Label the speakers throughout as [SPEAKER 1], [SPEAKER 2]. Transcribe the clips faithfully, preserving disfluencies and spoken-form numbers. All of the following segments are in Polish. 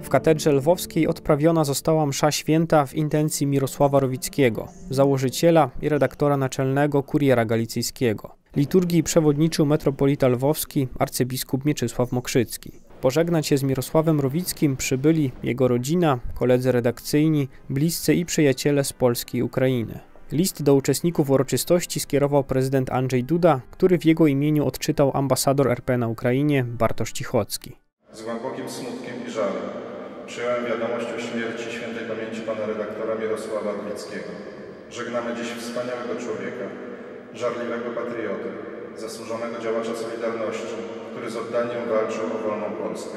[SPEAKER 1] katedrze lwowskiej odprawiona została msza święta w intencji Mirosława Rowickiego, założyciela i redaktora naczelnego Kuriera Galicyjskiego. Liturgii przewodniczył metropolita lwowski arcybiskup Mieczysław Mokrzycki. Pożegnać się z Mirosławem Rowickim przybyli jego rodzina, koledzy redakcyjni, bliscy i przyjaciele z Polski i Ukrainy. List do uczestników uroczystości skierował prezydent Andrzej Duda, który w jego imieniu odczytał ambasador R P na Ukrainie Bartosz Cichocki.
[SPEAKER 2] Z głębokim smutkiem i żalem przyjąłem wiadomość o śmierci świętej pamięci pana redaktora Mirosława Rowickiego. Żegnamy dziś wspaniałego człowieka, żarliwego patriotę, zasłużonego działacza Solidarności, który z oddaniem walczył o wolną Polskę.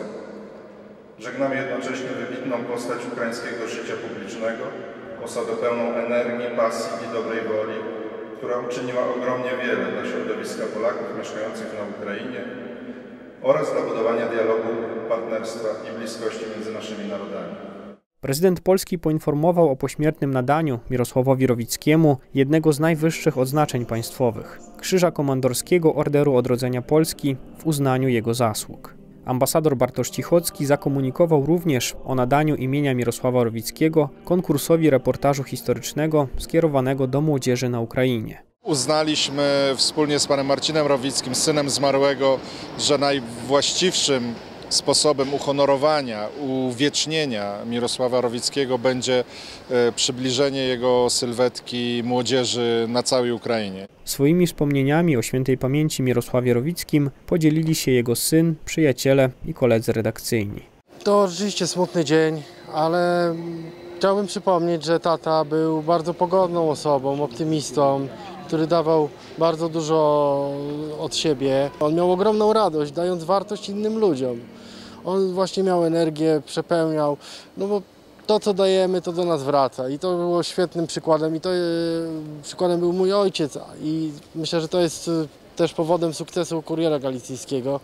[SPEAKER 2] Żegnamy jednocześnie wybitną postać ukraińskiego życia publicznego, osobę pełną energii, pasji i dobrej woli, która uczyniła ogromnie wiele dla środowiska Polaków mieszkających na Ukrainie oraz dla budowania dialogu, partnerstwa i bliskości między naszymi narodami.
[SPEAKER 1] Prezydent Polski poinformował o pośmiertnym nadaniu Mirosławowi Rowickiemu jednego z najwyższych odznaczeń państwowych – Krzyża Komandorskiego Orderu Odrodzenia Polski w uznaniu jego zasług. Ambasador Bartosz Cichocki zakomunikował również o nadaniu imienia Mirosława Rowickiego konkursowi reportażu historycznego skierowanego do młodzieży na Ukrainie.
[SPEAKER 3] Uznaliśmy wspólnie z panem Marcinem Rowickim, synem zmarłego, że najwłaściwszym sposobem uhonorowania, uwiecznienia Mirosława Rowickiego będzie przybliżenie jego sylwetki młodzieży na całej Ukrainie.
[SPEAKER 1] Swoimi wspomnieniami o świętej pamięci Mirosławie Rowickim podzielili się jego syn, przyjaciele i koledzy redakcyjni.
[SPEAKER 4] To rzeczywiście smutny dzień, ale chciałbym przypomnieć, że tata był bardzo pogodną osobą, optymistą, który dawał bardzo dużo od siebie. On miał ogromną radość, dając wartość innym ludziom. On właśnie miał energię, przepełniał, no bo to, co dajemy, to do nas wraca. I to było świetnym przykładem. I to przykładem był mój ojciec. I myślę, że to jest też powodem sukcesu Kuriera Galicyjskiego,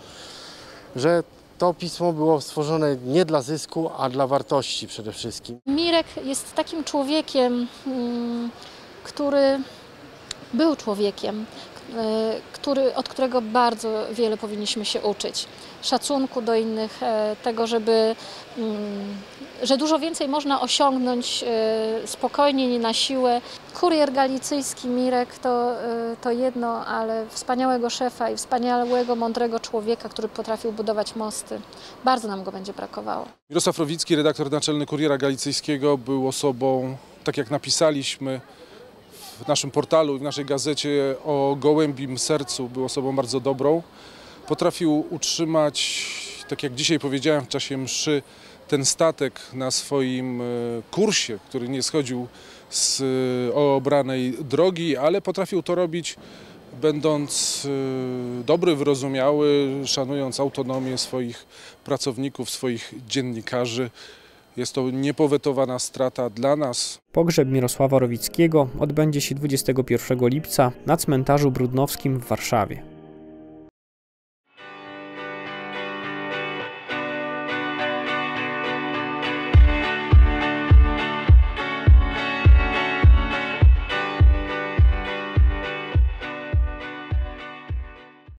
[SPEAKER 4] że to pismo było stworzone nie dla zysku, a dla wartości przede wszystkim.
[SPEAKER 5] Mirek jest takim człowiekiem, który był człowiekiem, który, od którego bardzo wiele powinniśmy się uczyć. Szacunku do innych, tego, żeby, że dużo więcej można osiągnąć spokojnie, nie na siłę. Kurier Galicyjski Mirek to, to jedno, ale wspaniałego szefa i wspaniałego, mądrego człowieka, który potrafił budować mosty. Bardzo nam go będzie brakowało.
[SPEAKER 6] Mirosław Rowicki, redaktor naczelny Kuriera Galicyjskiego, był osobą, tak jak napisaliśmy w naszym portalu i w naszej gazecie, o gołębim sercu, był osobą bardzo dobrą. Potrafił utrzymać, tak jak dzisiaj powiedziałem w czasie mszy, ten statek na swoim kursie, który nie schodził z obranej drogi, ale potrafił to robić będąc dobry, wyrozumiały, szanując autonomię swoich pracowników, swoich dziennikarzy. Jest to niepowetowana strata dla nas.
[SPEAKER 1] Pogrzeb Mirosława Rowickiego odbędzie się dwudziestego pierwszego lipca na cmentarzu Brudnowskim w Warszawie.